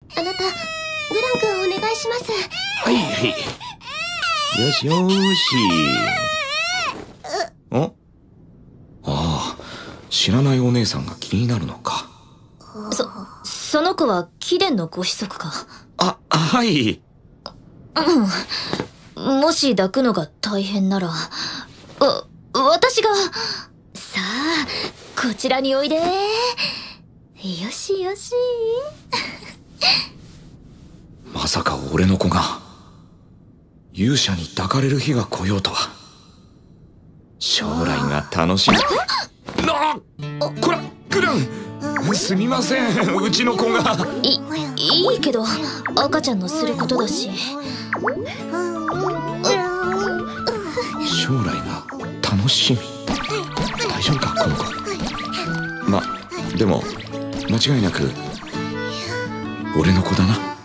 あなた、グラン君お願いします。 はいはい。よしよーし。ああ、知らないお姉さんが気になるのか。 その子は貴殿のご子息か。 はい。 もし抱くのが大変なら、私が。さあ、こちらにおいで。よしよし。 まさか俺の子が勇者に抱かれる日が来ようとは。将来が楽しみ。こらグラン、すみません、うちの子が。 いいけど、赤ちゃんのすることだし。 将来が楽しみ。大丈夫かこの子。でも間違いなく俺の子だな。